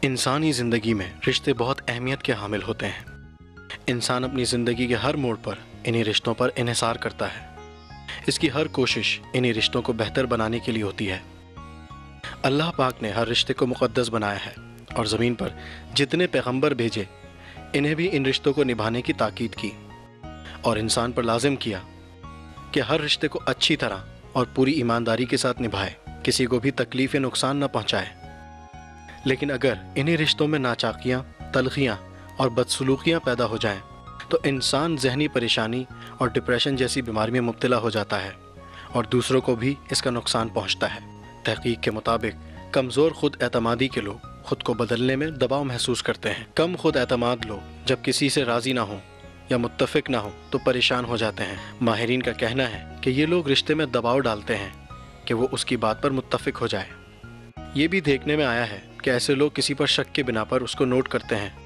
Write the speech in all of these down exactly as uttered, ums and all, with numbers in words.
انسانی زندگی میں رشتے بہت اہمیت کے حامل ہوتے ہیں۔ انسان اپنی زندگی کے ہر موڑ پر انہی رشتوں پر انحصار کرتا ہے۔ اس کی ہر کوشش انہی رشتوں کو بہتر بنانے کے لیے ہوتی ہے۔ اللہ پاک نے ہر رشتے کو مقدس بنایا ہے اور زمین پر جتنے پیغمبر بھیجے انہیں بھی ان رشتوں کو نبھانے کی تاکید کی اور انسان پر لازم کیا کہ ہر رشتے کو اچھی طرح اور پوری ایمانداری کے ساتھ نبھائے، کسی کو بھی تکلیف یا نقصان نہ پہنچائے۔ لیکن اگر انہی رشتوں میں ناچاکیاں، تلخیاں اور بدسلوکیاں پیدا ہو جائیں تو انسان ذہنی پریشانی اور ڈپریشن جیسی بیماری میں مبتلا ہو جاتا ہے اور دوسروں کو بھی اس کا نقصان پہنچتا ہے۔ تحقیق کے مطابق کمزور خود اعتمادی کے لوگ خود کو بدلنے میں دباؤ محسوس کرتے ہیں۔ کم خود اعتماد لوگ جب کسی سے راضی نہ ہوں یا متفق نہ ہوں تو پریشان ہو جاتے ہیں۔ ماہرین کا کہنا ہے کہ یہ لوگ رشتے میں دباؤ ڈالتے ہیں کہ وہ اس کی بات پر متفق ہو جائے۔ یہ بھی دیکھنے میں آیا ہے کہ ایسے لوگ کسی پر شک کے بنا پر اس کو نوٹ کرتے ہیں۔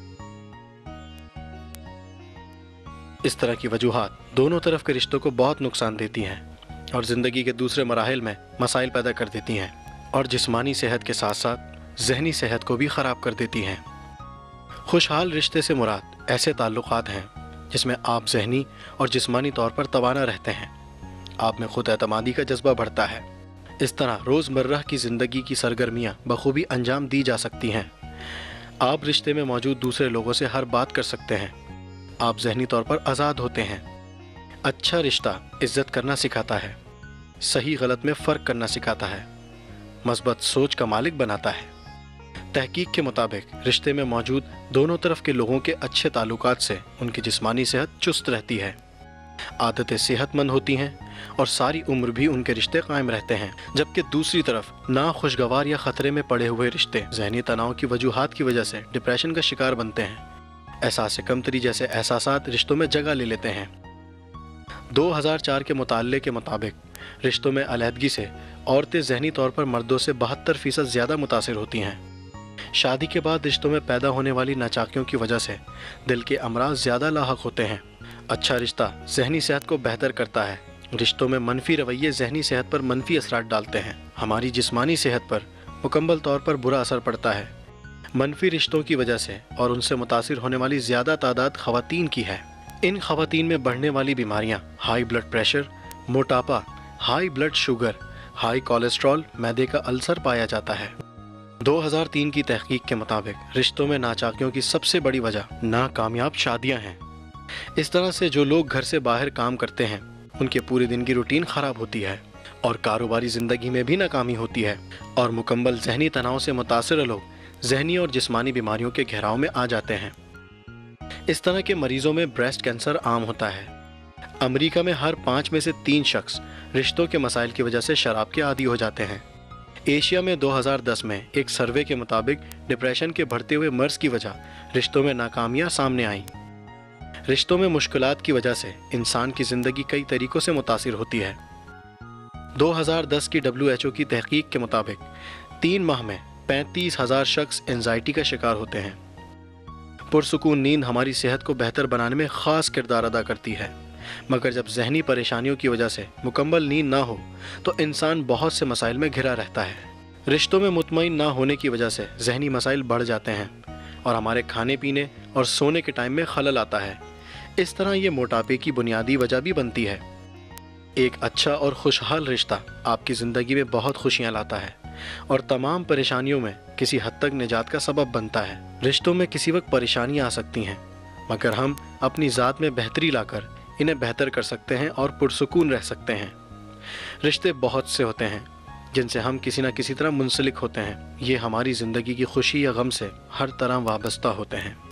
اس طرح کی وجوہات دونوں طرف کے رشتوں کو بہت نقصان دیتی ہیں اور زندگی کے دوسرے مراحل میں مسائل پیدا کر دیتی ہیں اور جسمانی صحت کے ساتھ ساتھ ذہنی صحت کو بھی خراب کر دیتی ہیں۔ خوشحال رشتے سے مراد ایسے تعلقات ہیں جس میں آپ ذہنی اور جسمانی طور پر توانا رہتے ہیں۔ آپ میں خود اعتمادی کا جذبہ بڑھتا ہے۔ اس طرح روزمرہ کی زندگی کی سرگرمیاں بخوبی انجام دی جا سکتی ہیں۔ آپ رشتے میں موجود دوسرے لوگوں سے ہر بات کر سکتے ہیں۔ آپ ذہنی طور پر آزاد ہوتے ہیں۔ اچھا رشتہ عزت کرنا سکھاتا ہے، صحیح غلط میں فرق کرنا سکھاتا ہے، مثبت سوچ کا مالک بناتا ہے۔ تحقیق کے مطابق رشتے میں موجود دونوں طرف کے لوگوں کے اچھے تعلقات سے ان کی جسمانی صحت چست رہتی ہے، عادتیں صحت مند ہوتی ہیں اور ساری عمر بھی ان کے رشتے قائم رہتے ہیں۔ جبکہ دوسری طرف ناخوشگوار یا خطرے میں پڑے ہوئے رشتے ذہنی تناؤ کی وجوہات کی وجہ سے ڈپریشن کا شکار بنتے ہیں۔ احساس کمتری جیسے احساسات رشتوں میں جگہ لے لیتے ہیں۔ دو ہزار چار کے مطالعے کے مطابق رشتوں میں علیحدگی سے عورتیں ذہنی طور پر مردوں سے بہتر فیصد زیادہ متاثر ہوتی ہیں۔ شادی کے بعد رشتوں میں پیدا ہونے والی ناچاکیوں کی وجہ سے دل کے امراض زیادہ لاحق ہوتے ہیں۔ اچھا رشتہ ذہنی صحت کو بہتر کرتا ہے۔ رشتوں میں منفی رویے ذہنی صحت پر منفی اثرات ڈالتے ہیں۔ ہماری جسمانی صحت پر مکمل طور پر برا اثر پڑتا ہے۔ منفی رشتوں کی وجہ سے اور ان سے متاثر ہونے والی زیادہ تعداد خواتین کی ہے۔ ان خواتین میں بڑھنے والی بیماریاں ہائی بلڈ پریشر، موٹاپا، high blood sugar, high cholesterol, معدے کا السر پایا جاتا ہے۔ دو ہزار تین کی تحقیق کے مطابق رشتوں میں ناچاکیوں کی سب سے بڑی وجہ ناکامیاب شادیاں ہیں۔ اس طرح سے جو لوگ گھر سے باہر کام کرتے ہیں ان کے پورے دن کی روٹین خراب ہوتی ہے اور کاروباری زندگی میں بھی ناکامی ہوتی ہے اور مکمل ذہنی تناؤ سے متاثر لوگ ذہنی اور جسمانی بیماریوں کے گھیراؤ میں آ جاتے ہیں۔ اس طرح کے مریضوں میں بریسٹ کینسر عام ہوتا ہے۔ امریکہ میں ہر پانچ میں سے تین شخص رشتوں کے مسائل کی وجہ سے شراب کے عادی ہو جاتے ہیں۔ ایشیا میں دو ہزار دس میں ایک سروے کے مطابق ڈپریشن کے بڑھتے ہوئے مرض کی وجہ رشتوں میں ناکامیاں سامنے آئیں۔ رشتوں میں مشکلات کی وجہ سے انسان کی زندگی کئی طریقوں سے متاثر ہوتی ہے۔ دو ہزار دس کی ڈبلیو ایچ او کی تحقیق کے مطابق تین ماہ میں پینتیس ہزار شخص اینزائٹی کا شکار ہوتے ہیں۔ پرسکون نیند ہماری صحت کو بہتر بنانے میں خاص کردار ادا کرتی ہے، مگر جب ذہنی پریشانیوں کی وجہ سے مکمل نیند نہ ہو تو انسان بہت سے مسائل میں گھرا رہتا ہے۔ رشتوں میں مطمئن نہ ہونے کی وجہ سے ذہنی مسائل بڑھ جاتے ہیں اور ہمارے کھانے پینے اور سونے کے ٹائم میں خلل آتا ہے۔ اس طرح یہ موٹاپے کی بنیادی وجہ بھی بنتی ہے۔ ایک اچھا اور خوشحال رشتہ آپ کی زندگی میں بہت خوشیاں لاتا ہے اور تمام پریشانیوں میں کسی حد تک نجات کا سبب بنتا ہے۔ رشتوں میں کسی وقت پریشانیاں آ سکتی ہیں، مگر ہم اپنی ذات میں بہتری لا کر انہیں بہتر کر سکتے ہیں اور پرسکون رہ سکتے ہیں۔ رشتے بہت سے ہوتے ہیں جن سے ہم کسی نہ کسی طرح منسلک ہوتے ہیں۔ یہ ہماری زندگی کی خوشی یا غم سے ہر طرح وابستہ ہوتے ہیں۔